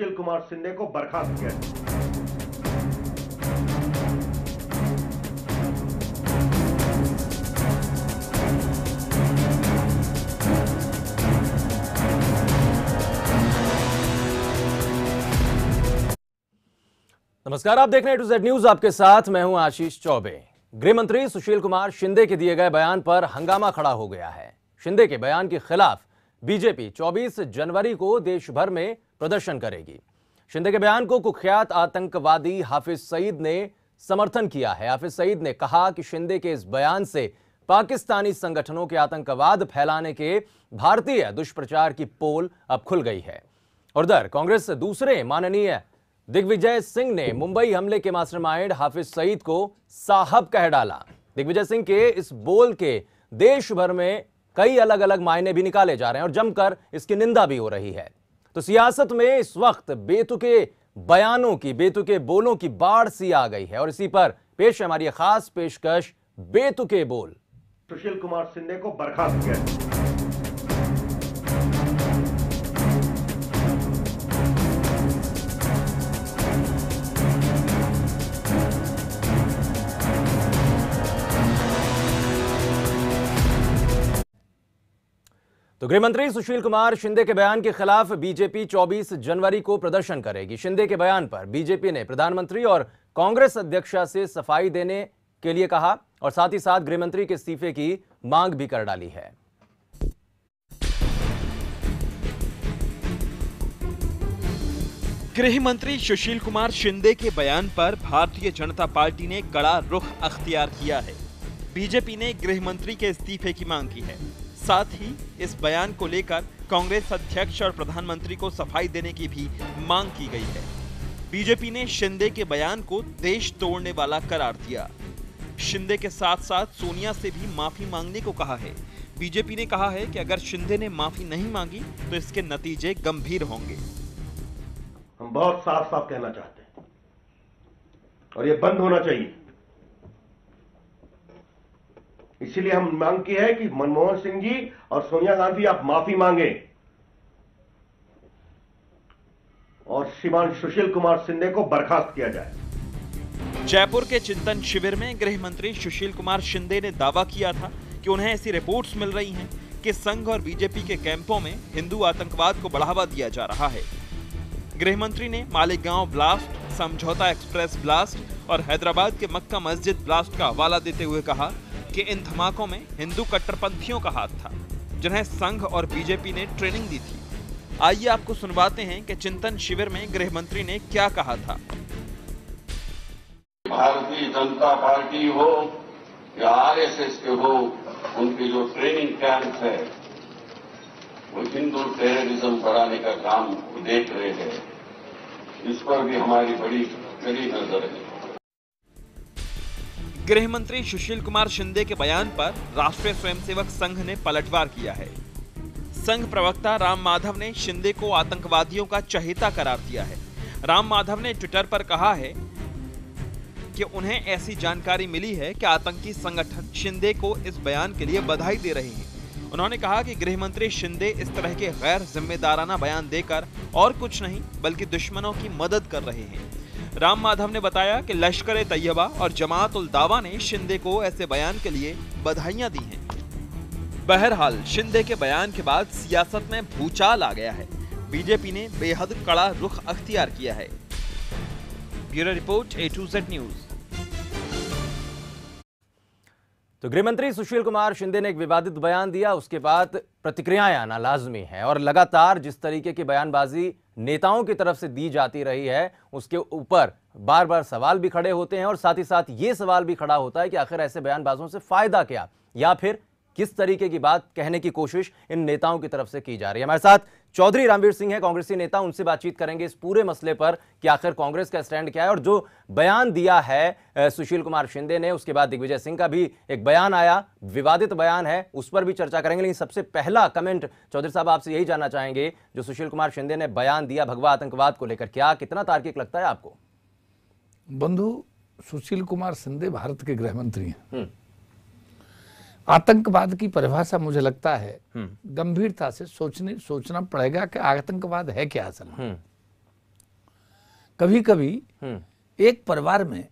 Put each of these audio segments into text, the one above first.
सुशील कुमार शिंदे को बर्खास्त किया जाए। नमस्कार, आप देख रहे हैं A to Z न्यूज, आपके साथ मैं हूं आशीष चौबे। गृह मंत्री सुशील कुमार शिंदे के दिए गए बयान पर हंगामा खड़ा हो गया है। शिंदे के बयान के खिलाफ बीजेपी 24 जनवरी को देश भर में प्रदर्शन करेगी। शिंदे के बयान को कुख्यात आतंकवादी हाफिज सईद ने समर्थन किया है। हाफिज सईद ने कहा कि शिंदे के इस बयान से पाकिस्तानी संगठनों के आतंकवाद फैलाने के भारतीय दुष्प्रचार की पोल अब खुल गई है। और उधर कांग्रेस दूसरे माननीय दिग्विजय सिंह ने मुंबई हमले के मास्टरमाइंड हाफिज सईद को साहब कह डाला। दिग्विजय सिंह के इस बोल के देश भर में कई अलग अलग मायने भी निकाले जा रहे हैं और जमकर इसकी निंदा भी हो रही है। तो सियासत में इस वक्त बेतुके बयानों की, बेतुके बोलों की बाढ़ सी आ गई है और इसी पर पेश है हमारी खास पेशकश, बेतुके बोल। सुशील कुमार शिंदे को बर्खास्त किया जाए। तो गृहमंत्री सुशील कुमार शिंदे के बयान के खिलाफ बीजेपी 24 जनवरी को प्रदर्शन करेगी। शिंदे के बयान पर बीजेपी ने प्रधानमंत्री और कांग्रेस अध्यक्षा से सफाई देने के लिए कहा और साथ ही साथ गृहमंत्री के इस्तीफे की मांग भी कर डाली है। गृह मंत्री सुशील कुमार शिंदे के बयान पर भारतीय जनता पार्टी ने कड़ा रुख अख्तियार किया है। बीजेपी ने गृह मंत्री के इस्तीफे की मांग की है। साथ ही इस बयान को लेकर कांग्रेस अध्यक्ष और प्रधानमंत्री को सफाई देने की भी मांग की गई है। बीजेपी ने शिंदे के बयान को देश तोड़ने वाला करार दिया। शिंदे के साथ साथ सोनिया से भी माफी मांगने को कहा है। बीजेपी ने कहा है कि अगर शिंदे ने माफी नहीं मांगी तो इसके नतीजे गंभीर होंगे। हम बहुत साफ साफ कहना चाहते हैं और ये बंद होना चाहिए। इसीलिए हम मांग की है कि मनमोहन सिंह जी और सोनिया गांधी आप माफी मांगे और श्रीमान सुशील कुमार शिंदे को बर्खास्त किया जाए। जयपुर के चिंतन शिविर में गृह मंत्री सुशील कुमार शिंदे ने दावा किया था कि उन्हें ऐसी रिपोर्ट्स मिल रही हैं कि संघ और बीजेपी के कैंपों में हिंदू आतंकवाद को बढ़ावा दिया जा रहा है। गृह मंत्री ने Malegaon blast, Samjhauta Express blast और हैदराबाद के मक्का मस्जिद ब्लास्ट का हवाला देते हुए कहा कि इन धमाकों में हिंदू कट्टरपंथियों का हाथ था, जिन्हें संघ और बीजेपी ने ट्रेनिंग दी थी। आइए आपको सुनवाते हैं कि चिंतन शिविर में गृह मंत्री ने क्या कहा था। भारतीय जनता पार्टी हो या आरएसएस के हो, उनके जो ट्रेनिंग कैंप है वो हिंदू टेररिज्म बढ़ाने का काम देख रहे हैं। इस पर भी हमारी बड़ी कड़ी नजर है। गृह मंत्री सुशील कुमार शिंदे के बयान पर राष्ट्रीय स्वयंसेवक संघ ने पलटवार किया है। संघ प्रवक्ता राम माधव ने शिंदे को आतंकवादियों का चहेता करार दिया है। राम माधव ने ट्विटर पर कहा है कि उन्हें ऐसी जानकारी मिली है कि आतंकी संगठन शिंदे को इस बयान के लिए बधाई दे रहे हैं। उन्होंने कहा कि गृह मंत्री शिंदे इस तरह के गैर जिम्मेदाराना बयान देकर और कुछ नहीं बल्कि दुश्मनों की मदद कर रहे हैं। राम माधव ने बताया कि लश्कर-ए-तैयबा और जमात-उल-दावा ने शिंदे को ऐसे बयान के लिए बधाइयां दी हैं। बहरहाल शिंदे के बयान के बाद सियासत में भूचाल आ गया है। बीजेपी ने बेहद कड़ा रुख अख्तियार किया है। Bureau report A to Z news. तो गृहमंत्री सुशील कुमार शिंदे ने एक विवादित बयान दिया, उसके बाद प्रतिक्रियाएं आना लाजमी है और लगातार जिस तरीके की बयानबाजी नेताओं की तरफ से दी जाती रही है उसके ऊपर बार बार सवाल भी खड़े होते हैं और साथ ही साथ ये सवाल भी खड़ा होता है कि आखिर ऐसे बयानबाजों से फायदा क्या, या फिर किस तरीके की बात कहने की कोशिश इन नेताओं की तरफ से की जा रही है। हमारे साथ चौधरी रामवीर सिंह है, कांग्रेसी नेता, उनसे बातचीत करेंगे इस पूरे मसले पर कि आखिर कांग्रेस का स्टैंड क्या है और जो बयान दिया है सुशील कुमार शिंदे ने, उसके बाद दिग्विजय सिंह का भी एक बयान आया, विवादित बयान है, उस पर भी चर्चा करेंगे। लेकिन सबसे पहला कमेंट चौधरी साहब आपसे यही जानना चाहेंगे, जो सुशील कुमार शिंदे ने बयान दिया भगवा आतंकवाद को लेकर, क्या कितना तार्किक लगता है आपको? बंधु, सुशील कुमार शिंदे भारत के गृह मंत्री हैं। आतंकवाद की परिभाषा मुझे लगता है गंभीरता से सोचना पड़ेगा कि आतंकवाद है क्या असल में। कभी कभी एक परिवार में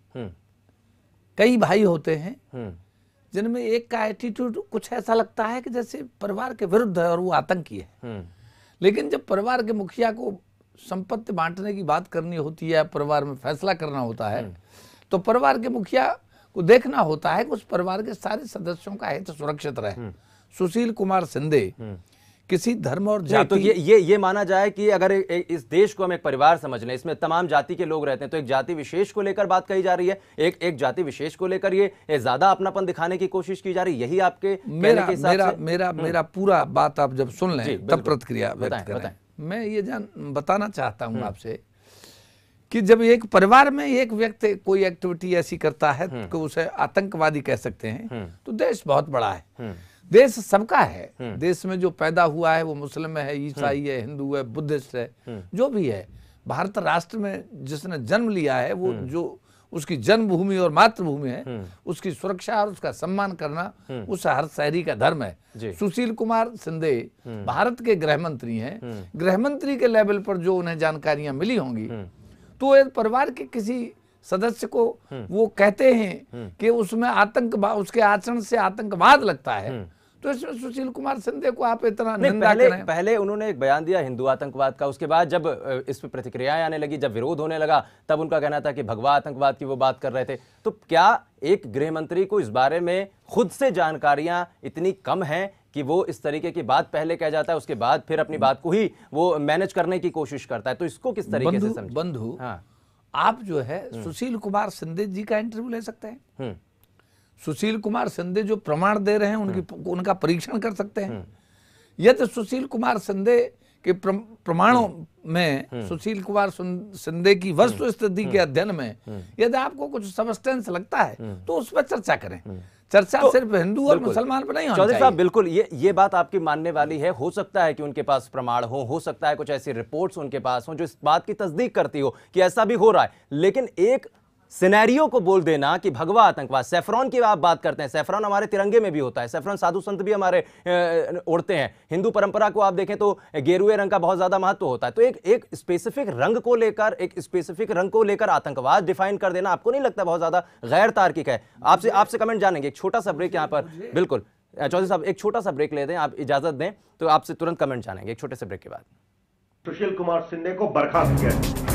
कई भाई होते हैं जिनमें एक का एटीट्यूड कुछ ऐसा लगता है कि जैसे परिवार के विरुद्ध है और वो आतंकी है। लेकिन जब परिवार के मुखिया को संपत्ति बांटने की बात करनी होती है, परिवार में फैसला करना होता है, तो परिवार के मुखिया को देखना होता है कि उस परिवार के सारे सदस्यों का हित सुरक्षित रहे। सुशील कुमार शिंदे किसी धर्म और जाति, तो ये माना जाए कि अगर इस देश को हम एक परिवार समझ लें, इसमें तमाम जाति के लोग रहते हैं, तो एक जाति विशेष को लेकर बात कही जा रही है, एक जाति विशेष को लेकर ये ज्यादा अपनापन दिखाने की कोशिश की जा रही है, यही आपके मेरा पूरा बात आप जब सुन लें तब प्रतिक्रिया व्यक्त करें। मैं ये बताना चाहता हूं आपसे कि जब एक परिवार में एक व्यक्ति कोई एक्टिविटी ऐसी करता है तो उसे आतंकवादी कह सकते हैं, तो देश बहुत बड़ा है, देश सबका है। देश में जो पैदा हुआ है वो मुस्लिम है, ईसाई है, हिंदू है, बुद्धिस्ट है, जो भी है। भारत राष्ट्र में जिसने जन्म लिया है, वो जो उसकी जन्मभूमि और मातृभूमि है, उसकी सुरक्षा और उसका सम्मान करना उस हर शहरी का धर्म है। सुशील कुमार शिंदे भारत के गृह मंत्री हैं। गृह मंत्री के लेवल पर जो उन्हें जानकारियां मिली होंगी, तो एक परिवार के किसी सदस्य को वो कहते हैं कि उसमें आतंकवाद, उसके आचरण से आतंकवाद लगता है, तो इसमें सुशील कुमार शिंदे को आप इतना निंदा करें। पहले उन्होंने एक बयान दिया हिंदू आतंकवाद का, उसके बाद जब इस पर प्रतिक्रियाएं आने लगी, जब विरोध होने लगा, तब उनका कहना था कि भगवा आतंकवाद की वो बात कर रहे थे। तो क्या एक गृह मंत्री को इस बारे में खुद से जानकारियां इतनी कम हैं कि वो इस तरीके की बात पहले कह जाता है, उसके बाद फिर अपनी बात को ही वो मैनेज करने की कोशिश करता है? तो इसको किस तरीके से समझें? बंधु, आप जो है सुशील कुमार शिंदे जी का इंटरव्यू ले सकते हैं। सुशील कुमार शिंदे जो प्रमाण दे रहे हैं उनका परीक्षण कर सकते हैं। यदि सुशील कुमार शिंदे के प्रमाणों में, सुशील कुमार शिंदे की वस्तु स्थिति के अध्ययन में यदि आपको कुछ सबस्टेंस लगता है तो उस पर चर्चा करें। चर्चा तो सिर्फ हिंदू और मुसलमान पर नहीं होनी चाहिए। चौधरी साहब, बिल्कुल ये बात आपकी मानने वाली है। हो सकता है कि उनके पास प्रमाण हो सकता है कुछ ऐसी रिपोर्ट्स उनके पास हो जो इस बात की तस्दीक करती हो कि ऐसा भी हो रहा है, लेकिन एक सिनेरियो को बोल देना कि भगवा आतंकवाद, सैफरॉन की आप बात करते हैं, सैफरॉन हमारे तिरंगे में भी होता है, सैफरॉन साधु संत भी हमारे ओढ़ते हैं। हिंदू परंपरा को आप देखें तो गेरुए रंग का बहुत ज्यादा महत्व होता है। तो एक स्पेसिफिक रंग को लेकर आतंकवाद डिफाइन कर देना आपको नहीं लगता बहुत ज्यादा गैर तार्किक है? आपसे कमेंट जानेंगे। एक छोटा सा ब्रेक यहाँ पर, बिल्कुल चौधरी साहब एक छोटा सा ब्रेक ले दें, आप इजाजत दें तो आपसे तुरंत कमेंट जानेंगे एक छोटे से ब्रेक के बाद। सुशील कुमार शिंदे को बर्खास्त किया।